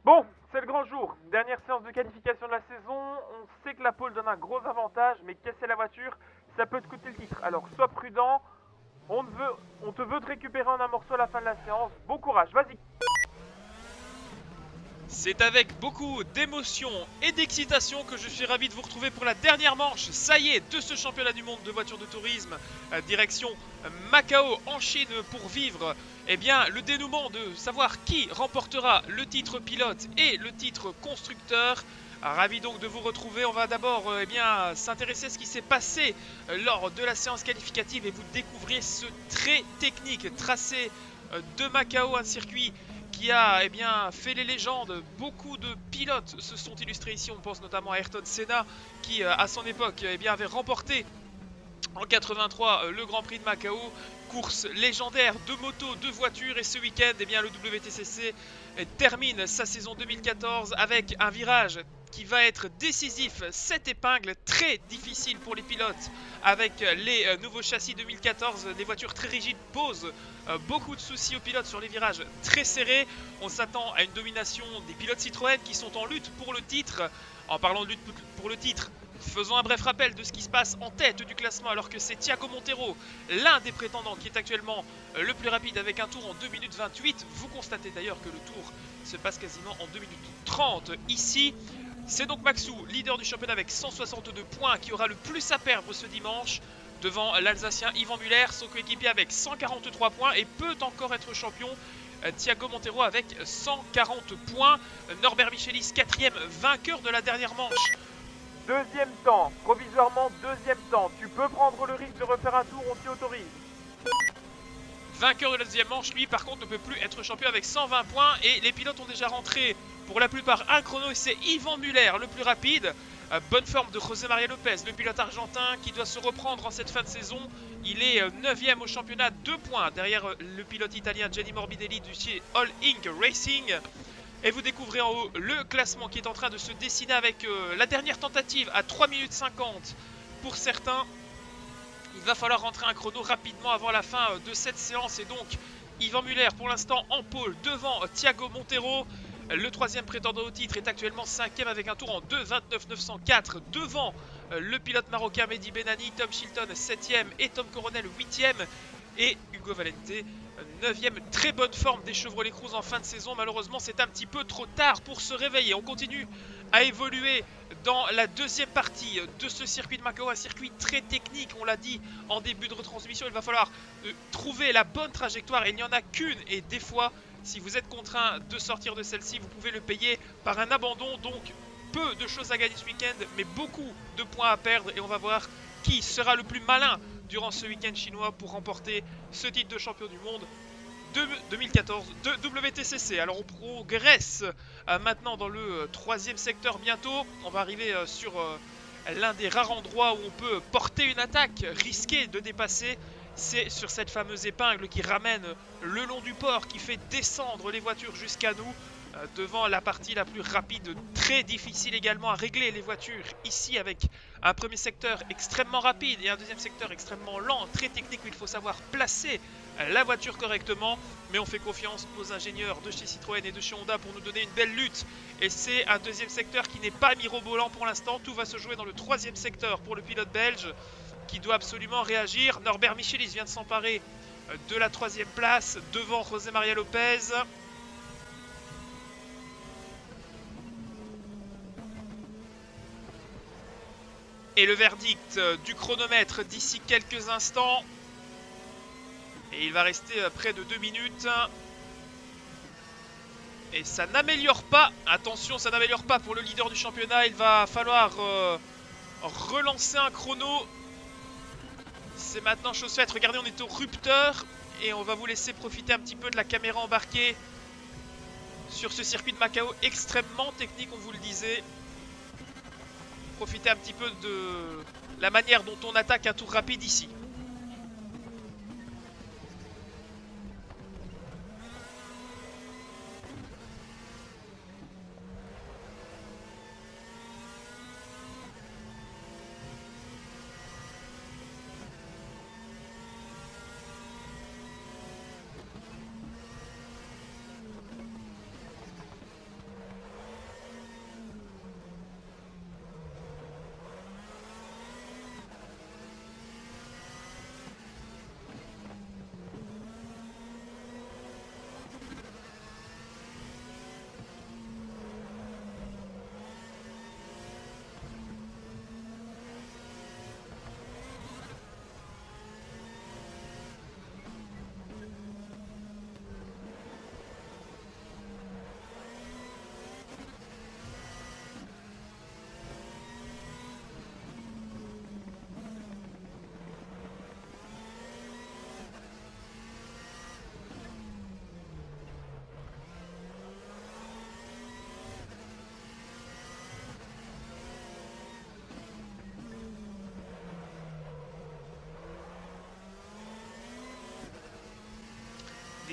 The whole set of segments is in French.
Bon, c'est le grand jour. Dernière séance de qualification de la saison. On sait que la pole donne un gros avantage, mais casser la voiture, ça peut te coûter le titre. Alors sois prudent. On te veut te récupérer en un morceau à la fin de la séance. Bon courage, vas-y. C'est avec beaucoup d'émotion et d'excitation que je suis ravi de vous retrouver pour la dernière manche, ça y est, de ce championnat du monde de voitures de tourisme, direction Macao en Chine pour vivre le dénouement de savoir qui remportera le titre pilote et le titre constructeur. Ravi donc de vous retrouver. On va d'abord s'intéresser à ce qui s'est passé lors de la séance qualificative et vous découvrir ce très technique tracé de Macao, un circuit qui a fait les légendes. Beaucoup de pilotes se sont illustrés ici. On pense notamment à Ayrton Senna qui à son époque avait remporté en 83 le Grand Prix de Macao. Course légendaire de motos, de voitures, et ce week-end le WTCC termine sa saison 2014 avec un virage qui va être décisif. 7 épingles, très difficile pour les pilotes avec les nouveaux châssis 2014. Des voitures très rigides posent beaucoup de soucis aux pilotes sur les virages très serrés. On s'attend à une domination des pilotes Citroën qui sont en lutte pour le titre. En parlant de lutte pour le titre, faisons un bref rappel de ce qui se passe en tête du classement, alors que c'est Thiago Montero, l'un des prétendants, qui est actuellement le plus rapide avec un tour en 2 minutes 28. Vous constatez d'ailleurs que le tour se passe quasiment en 2 minutes 30 ici. C'est donc Maxou, leader du championnat avec 162 points, qui aura le plus à perdre ce dimanche devant l'Alsacien Yvan Muller, son coéquipier avec 143 points et peut encore être champion. Thiago Montero avec 140 points. Norbert Michelis, quatrième vainqueur de la dernière manche. Deuxième temps, provisoirement deuxième temps. Tu peux prendre le risque de refaire un tour, on t'y autorise. Vainqueur de la deuxième manche, lui par contre ne peut plus être champion avec 120 points. Et les pilotes ont déjà rentré pour la plupart un chrono et c'est Yvan Muller le plus rapide. Bonne forme de José María Lopez, le pilote argentin qui doit se reprendre en cette fin de saison. Il est 9ème au championnat, 2 points derrière le pilote italien Gianni Morbidelli du chez All Inc Racing. Et vous découvrez en haut le classement qui est en train de se dessiner avec la dernière tentative à 3 minutes 50 pour certains. Il va falloir rentrer un chrono rapidement avant la fin de cette séance. Et donc Yvan Muller pour l'instant en pôle devant Thiago Montero. Le troisième prétendant au titre est actuellement 5ème avec un tour en 2:29.904 devant le pilote marocain Mehdi Benani, Tom Chilton 7ème et Tom Coronel 8ème. Et Hugo Valente 9ème. Très bonne forme des Chevrolet Cruze en fin de saison. Malheureusement c'est un petit peu trop tard pour se réveiller. On continue à évoluer dans la deuxième partie de ce circuit de Macao, un circuit très technique, on l'a dit en début de retransmission. Il va falloir trouver la bonne trajectoire et il n'y en a qu'une, et des fois si vous êtes contraint de sortir de celle-ci, vous pouvez le payer par un abandon. Donc peu de choses à gagner ce week-end, mais beaucoup de points à perdre, et on va voir qui sera le plus malin durant ce week-end chinois pour remporter ce titre de champion du monde 2014 de WTCC. Alors on progresse maintenant dans le troisième secteur bientôt. On va arriver sur l'un des rares endroits où on peut porter une attaque, risquer de dépasser. C'est sur cette fameuse épingle qui ramène le long du port, qui fait descendre les voitures jusqu'à nous. Devant la partie la plus rapide, très difficile également à régler les voitures ici, avec un premier secteur extrêmement rapide et un deuxième secteur extrêmement lent, très technique, où il faut savoir placer la voiture correctement. Mais on fait confiance aux ingénieurs de chez Citroën et de chez Honda pour nous donner une belle lutte. Et c'est un deuxième secteur qui n'est pas mirobolant pour l'instant. Tout va se jouer dans le troisième secteur pour le pilote belge qui doit absolument réagir. Norbert Michelis vient de s'emparer de la troisième place devant José María Lopez. Et le verdict du chronomètre d'ici quelques instants. Et il va rester près de 2 minutes. Et ça n'améliore pas. Attention, ça n'améliore pas pour le leader du championnat. Il va falloir relancer un chrono. C'est maintenant chose faite. Regardez, on est au rupteur. Et on va vous laisser profiter un petit peu de la caméra embarquée sur ce circuit de Macao extrêmement technique, on vous le disait. Profitez un petit peu de la manière dont on attaque un tour rapide ici.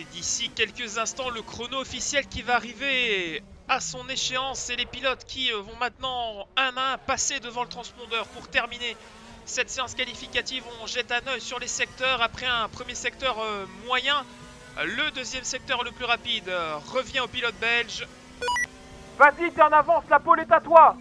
d'ici quelques instants, le chrono officiel qui va arriver à son échéance et les pilotes qui vont maintenant un à un passer devant le transpondeur pour terminer cette séance qualificative. On jette un œil sur les secteurs après un premier secteur moyen. Le deuxième secteur le plus rapide revient au pilote belge. Vas-y, t'es en avance, la pole est à toi.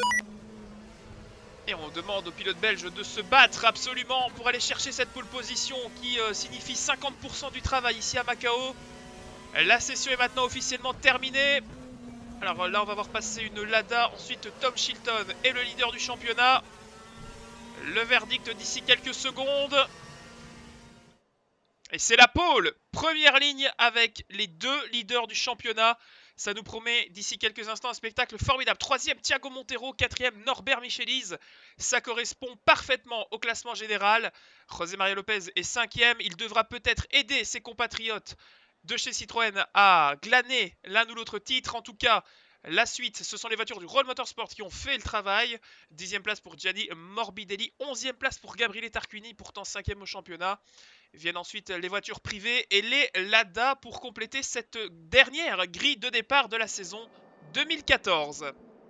Et on demande au pilote belge de se battre absolument pour aller chercher cette pole position qui signifie 50% du travail ici à Macao. La session est maintenant officiellement terminée. Alors là, on va voir passer une Lada, ensuite Tom Chilton et le leader du championnat. Le verdict d'ici quelques secondes. Et c'est la pole, première ligne avec les deux leaders du championnat. Ça nous promet d'ici quelques instants un spectacle formidable. Troisième, Thiago Montero. Quatrième, Norbert Micheliz. Ça correspond parfaitement au classement général. José María Lopez est cinquième. Il devra peut-être aider ses compatriotes de chez Citroën à glaner l'un ou l'autre titre. En tout cas, la suite, ce sont les voitures du Roll Motorsport qui ont fait le travail. 10e place pour Gianni Morbidelli. 11e place pour Gabriele Tarquini, pourtant 5e au championnat. Viennent ensuite les voitures privées et les Lada pour compléter cette dernière grille de départ de la saison 2014.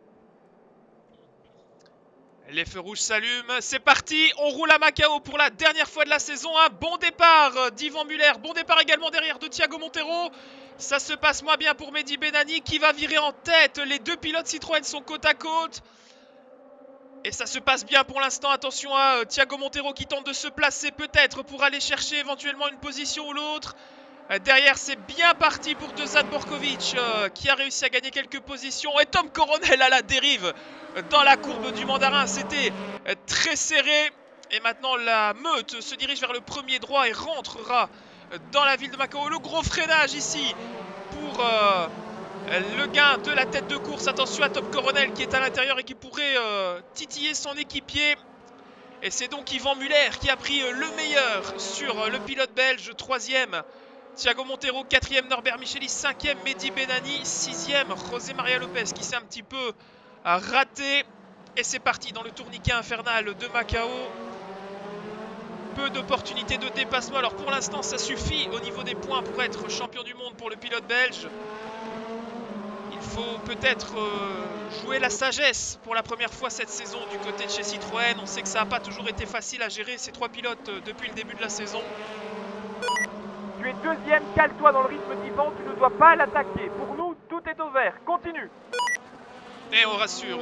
Les feux rouges s'allument, c'est parti, on roule à Macao pour la dernière fois de la saison. Un bon départ d'Yvan Muller, bon départ également derrière de Thiago Montero. Ça se passe moins bien pour Mehdi Benani qui va virer en tête. Les deux pilotes Citroën sont côte à côte. Et ça se passe bien pour l'instant. Attention à Thiago Montero qui tente de se placer peut-être pour aller chercher éventuellement une position ou l'autre. Derrière, c'est bien parti pour Dezan Borkovic qui a réussi à gagner quelques positions. Et Tom Coronel à la dérive dans la courbe du Mandarin. C'était très serré. Et maintenant, la meute se dirige vers le premier droit et rentrera dans la ville de Macao. Le gros freinage ici pour le gain de la tête de course. Attention à Tom Coronel qui est à l'intérieur et qui pourrait titiller son équipier. Et c'est donc Yvan Muller qui a pris le meilleur sur le pilote belge. 3e, Thiago Montero. 4e, Norbert Micheli. 5e, Mehdi Benani. 6e, José María Lopez qui s'est un petit peu raté. Et c'est parti dans le tourniquet infernal de Macao. Peu d'opportunités de dépassement. Alors pour l'instant, ça suffit au niveau des points pour être champion du monde pour le pilote belge. Il faut peut-être jouer la sagesse pour la première fois cette saison du côté de chez Citroën. On sait que ça n'a pas toujours été facile à gérer ces trois pilotes depuis le début de la saison. Tu es deuxième, cale-toi dans le rythme d'Yvan, tu ne dois pas l'attaquer. Pour nous, tout est au vert. Continue. Et on rassure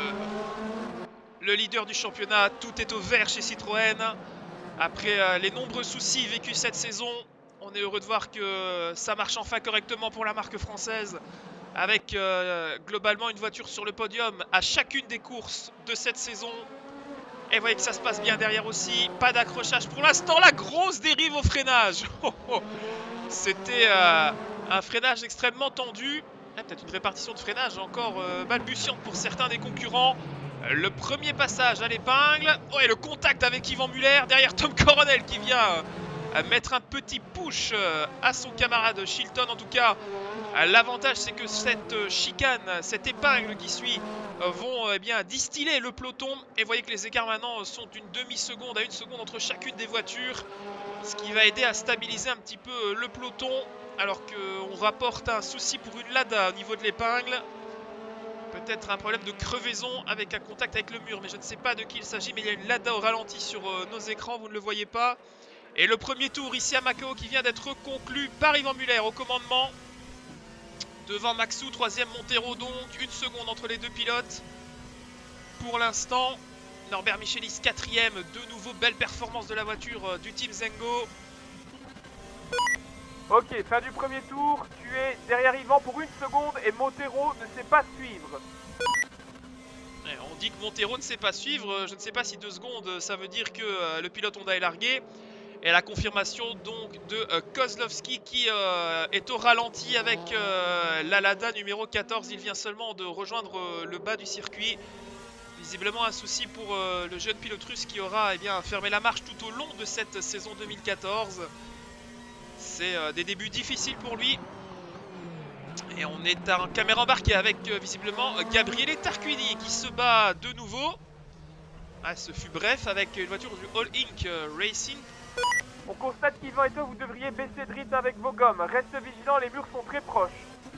le leader du championnat, tout est au vert chez Citroën. Après les nombreux soucis vécus cette saison, on est heureux de voir que ça marche enfin correctement pour la marque française. Avec globalement une voiture sur le podium à chacune des courses de cette saison. Et vous voyez que ça se passe bien derrière aussi. Pas d'accrochage pour l'instant. La grosse dérive au freinage. C'était un freinage extrêmement tendu. Peut-être une répartition de freinage encore balbutiante pour certains des concurrents. Le premier passage à l'épingle. Et le contact avec Yvan Muller. Derrière Tom Coronel qui vient mettre un petit push à son camarade Chilton. En tout cas, l'avantage c'est que cette chicane, cette épingle qui suit vont bien distiller le peloton. Et vous voyez que les écarts maintenant sont d'une demi-seconde à 1 seconde entre chacune des voitures. Ce qui va aider à stabiliser un petit peu le peloton. Alors qu'on rapporte un souci pour une Lada au niveau de l'épingle. Peut-être un problème de crevaison avec un contact avec le mur. Mais je ne sais pas de qui il s'agit. Mais il y a une Lada au ralenti sur nos écrans, vous ne le voyez pas. Et le premier tour ici à Macao qui vient d'être conclu par Yvan Muller au commandement. Devant Maxou, 3e Montero donc, 1 seconde entre les deux pilotes. Pour l'instant, Norbert Michelis 4e, de nouveau belle performance de la voiture du team Zengo. Ok, fin du premier tour, tu es derrière Yvan pour 1 seconde et Montero ne sait pas suivre. On dit que Montero ne sait pas suivre, je ne sais pas si 2 secondes ça veut dire que le pilote Honda est largué. Et la confirmation donc de Kozlowski qui est au ralenti avec la Lada numéro 14. Il vient seulement de rejoindre le bas du circuit. Visiblement un souci pour le jeune pilote russe qui aura fermé la marche tout au long de cette saison 2014. C'est des débuts difficiles pour lui. Et on est en caméra embarquée avec visiblement Gabriele Tarquini qui se bat de nouveau. Ah, ce fut bref avec une voiture du All Inc Racing. On constate qu'Yvan et toi vous devriez baisser de rythme avec vos gommes. Reste vigilant, les murs sont très proches.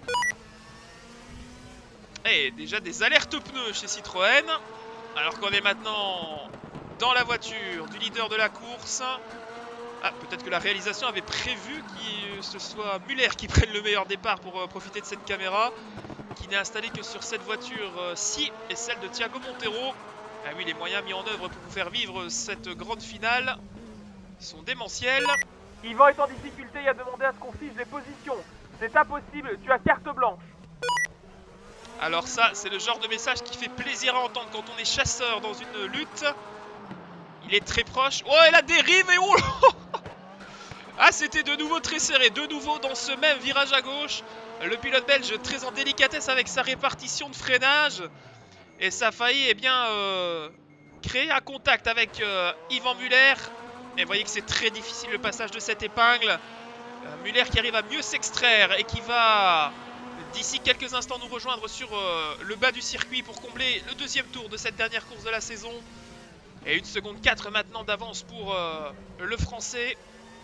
Et déjà des alertes pneus chez Citroën. Alors qu'on est maintenant dans la voiture du leader de la course. Ah, peut-être que la réalisation avait prévu que ce soit Muller qui prenne le meilleur départ pour profiter de cette caméra, qui n'est installée que sur cette voiture-ci et celle de Thiago Montero. Ah oui, les moyens mis en œuvre pour vous faire vivre cette grande finale sont démentiels. Yvan est en difficulté et a demandé à ce qu'on fiche les positions. C'est impossible, tu as carte blanche. Alors ça, c'est le genre de message qui fait plaisir à entendre quand on est chasseur dans une lutte. Il est très proche. Oh, et la dérive et oh là. Ah, c'était de nouveau très serré. De nouveau dans ce même virage à gauche. Le pilote belge très en délicatesse avec sa répartition de freinage. Et ça a failli créer un contact avec Yvan Muller. Et vous voyez que c'est très difficile le passage de cette épingle. Muller qui arrive à mieux s'extraire et qui va d'ici quelques instants nous rejoindre sur le bas du circuit pour combler le deuxième tour de cette dernière course de la saison. Et 1 seconde 4 maintenant d'avance pour le français.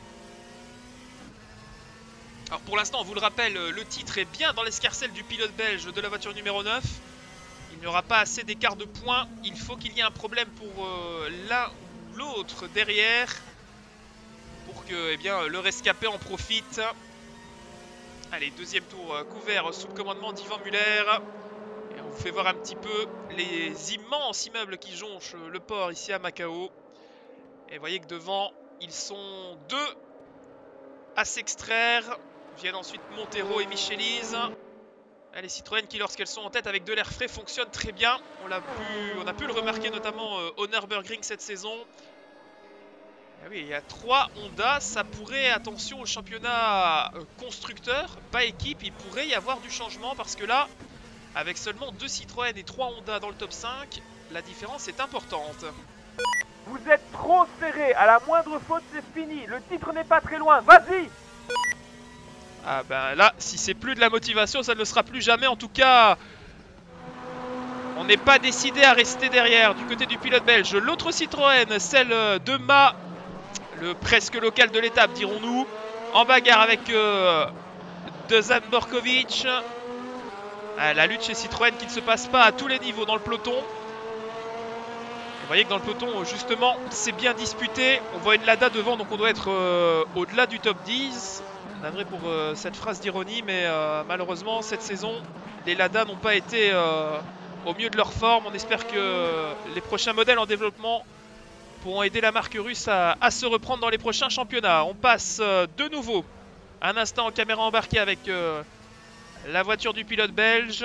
Alors pour l'instant, on vous le rappelle, le titre est bien dans l'escarcelle du pilote belge de la voiture numéro 9. Il n'y aura pas assez d'écart de points. Il faut qu'il y ait un problème pour l'un ou l'autre derrière. Pour que le rescapé en profite. Allez, deuxième tour couvert sous le commandement d'Yvan Muller. Et on vous fait voir un petit peu les immenses immeubles qui jonchent le port ici à Macao. Et vous voyez que devant, ils sont deux à s'extraire. Viennent ensuite Montero et Michelise. Les Citroën qui, lorsqu'elles sont en tête avec de l'air frais, fonctionnent très bien. On a pu le remarquer notamment au Nürburgring cette saison. Ah oui, il y a 3 Honda. Ça pourrait, attention au championnat constructeur, pas équipe, il pourrait y avoir du changement parce que là, avec seulement 2 Citroën et 3 Honda dans le top 5, la différence est importante. Vous êtes trop serré, à la moindre faute c'est fini, le titre n'est pas très loin, vas-y! Ah ben là, si c'est plus de la motivation, ça ne le sera plus jamais. En tout cas, on n'est pas décidé à rester derrière du côté du pilote belge. L'autre Citroën, celle de Ma, le presque local de l'étape, dirons-nous, en bagarre avec Dezan Borkovic. La lutte chez Citroën qui ne se passe pas à tous les niveaux dans le peloton. Vous voyez que dans le peloton, justement, c'est bien disputé. On voit une Lada devant, donc on doit être au-delà du top 10. Navré pour cette phrase d'ironie, mais malheureusement, cette saison, les Lada n'ont pas été au mieux de leur forme. On espère que les prochains modèles en développement pourront aider la marque russe à se reprendre dans les prochains championnats. On passe de nouveau un instant en caméra embarquée avec la voiture du pilote belge.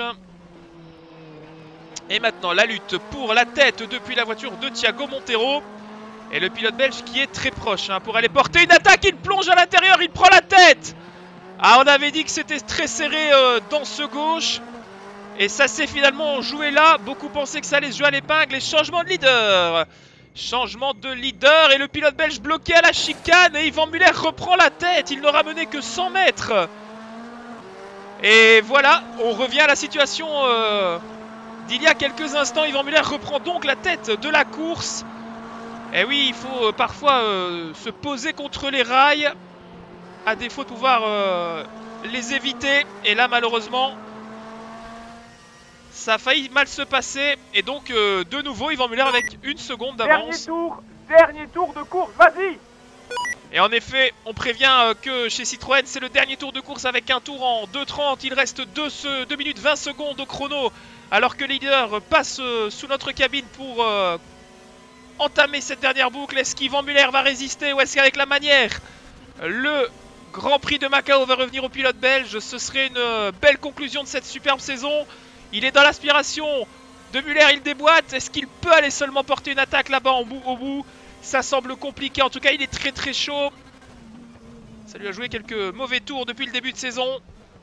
Et maintenant, la lutte pour la tête depuis la voiture de Thiago Montero. Et le pilote belge qui est très proche pour aller porter une attaque. Il plonge à l'intérieur, il prend la tête. Ah, on avait dit que c'était très serré dans ce gauche. Et ça s'est finalement joué là. Beaucoup pensaient que ça allait se jouer à l'épingle. Et changement de leader. Changement de leader. Et le pilote belge bloqué à la chicane. Et Yvan Muller reprend la tête. Il n'aura mené que 100 mètres. Et voilà, on revient à la situation d'il y a quelques instants. Yvan Muller reprend donc la tête de la course. Et oui, il faut parfois se poser contre les rails, à défaut de pouvoir les éviter. Et là, malheureusement, ça a failli mal se passer. Et donc, de nouveau, Yvan Muller avec 1 seconde d'avance. Dernier tour de course, vas-y! Et en effet, on prévient que chez Citroën, c'est le dernier tour de course avec un tour en 2,30. Il reste 2 minutes 20 secondes au chrono, alors que le leader passe sous notre cabine pour entamer cette dernière boucle. Est-ce qu'Yvan Muller va résister ou est-ce qu'avec la manière, le Grand Prix de Macao va revenir au pilote belge? Ce serait une belle conclusion de cette superbe saison. Il est dans l'aspiration de Muller, il déboîte. Est-ce qu'il peut aller seulement porter une attaque là-bas au bout? Ça semble compliqué, en tout cas il est très très chaud. Ça lui a joué quelques mauvais tours depuis le début de saison.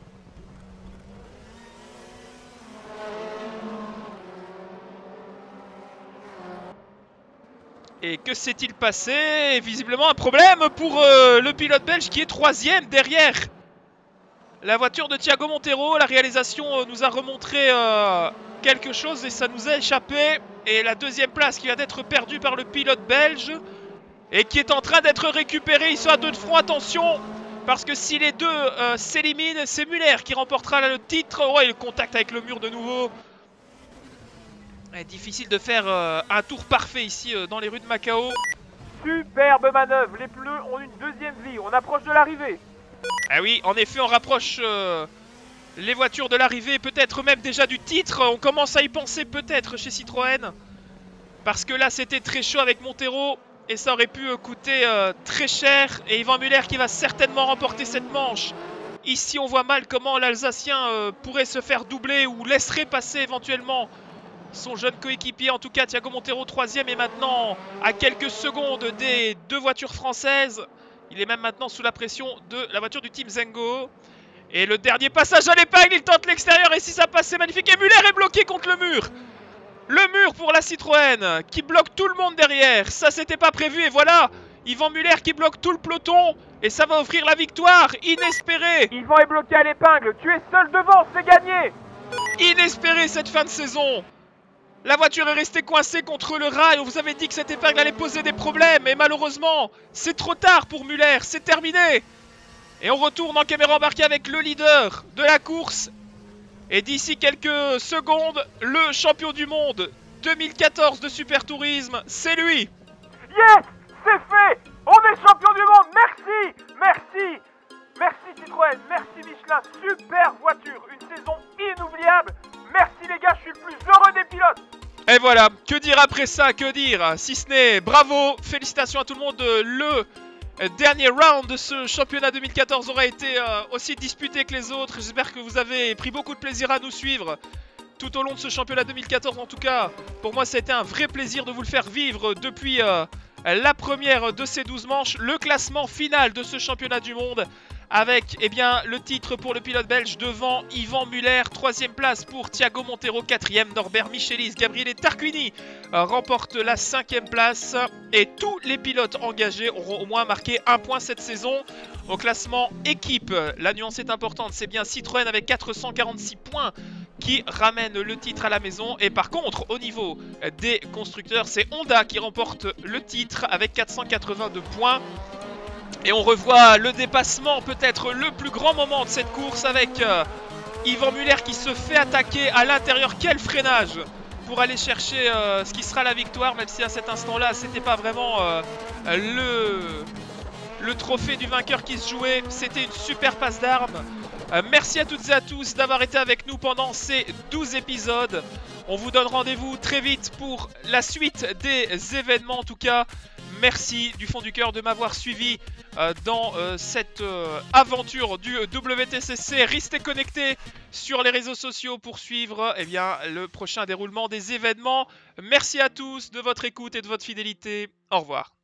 Et que s'est-il passé? Visiblement un problème pour le pilote belge qui est 3e derrière la voiture de Thiago Montero. La réalisation nous a remontré quelque chose et ça nous a échappé. Et la 2e place qui vient d'être perdue par le pilote belge. et qui est en train d'être récupéré. Ils sont à 2 de front, attention, parce que si les deux s'éliminent, c'est Muller qui remportera le titre. Ouais, le contact avec le mur de nouveau. Difficile de faire un tour parfait ici dans les rues de Macao. Superbe manœuvre, les pneus ont une deuxième vie, on approche de l'arrivée. Ah oui, en effet, on rapproche les voitures de l'arrivée, peut-être même déjà du titre. On commence à y penser peut-être chez Citroën. Parce que là, c'était très chaud avec Montero. Et ça aurait pu coûter très cher. Et Yvan Muller qui va certainement remporter cette manche. Ici, on voit mal comment l'Alsacien pourrait se faire doubler ou laisserait passer éventuellement son jeune coéquipier. En tout cas, Thiago Montero 3e et maintenant à quelques secondes des 2 voitures françaises. Il est même maintenant sous la pression de la voiture du Team Zengo. Et le dernier passage à l'épingle, il tente l'extérieur et si ça passe, c'est magnifique. Et Muller est bloqué contre le mur. Le mur pour la Citroën qui bloque tout le monde derrière. Ça, c'était pas prévu et voilà Yvan Muller qui bloque tout le peloton. Et ça va offrir la victoire inespérée. Yvan est bloqué à l'épingle, tu es seul devant, c'est gagné. Inespérée cette fin de saison. La voiture est restée coincée contre le rail. On vous avait dit que cette épingle allait poser des problèmes. Et malheureusement, c'est trop tard pour Muller. C'est terminé. Et on retourne en caméra embarquée avec le leader de la course. Et d'ici quelques secondes, le champion du monde 2014 de Super Tourisme, c'est lui. Yes, c'est fait. On est champion du monde. Merci, merci. Merci Citroën, merci Michelin. Super voiture, une saison inoubliable. Merci les gars, je suis le plus heureux des pilotes. Et voilà, que dire après ça, que dire, si ce n'est bravo, félicitations à tout le monde. Le dernier round de ce championnat 2014 aura été aussi disputé que les autres. J'espère que vous avez pris beaucoup de plaisir à nous suivre tout au long de ce championnat 2014. En tout cas, pour moi, ça a été un vrai plaisir de vous le faire vivre depuis la première de ces 12 manches. Le classement final de ce championnat du monde avec le titre pour le pilote belge devant Yvan Muller, 3e place pour Thiago Montero, 4e Norbert Michelis, Gabriele Tarquini remporte la 5e place et tous les pilotes engagés auront au moins marqué 1 point cette saison. Au classement équipe, la nuance est importante, c'est bien Citroën avec 446 points qui ramène le titre à la maison. Et par contre, au niveau des constructeurs, c'est Honda qui remporte le titre avec 482 points. Et on revoit le dépassement, peut-être le plus grand moment de cette course avec Yvan Muller qui se fait attaquer à l'intérieur. Quel freinage pour aller chercher ce qui sera la victoire, même si à cet instant-là, c'était pas vraiment le trophée du vainqueur qui se jouait. C'était une super passe d'armes. Merci à toutes et à tous d'avoir été avec nous pendant ces 12 épisodes. On vous donne rendez-vous très vite pour la suite des événements. En tout cas, merci du fond du cœur de m'avoir suivi dans cette aventure du WTCC. Restez connectés sur les réseaux sociaux pour suivre le prochain déroulement des événements. Merci à tous de votre écoute et de votre fidélité. Au revoir.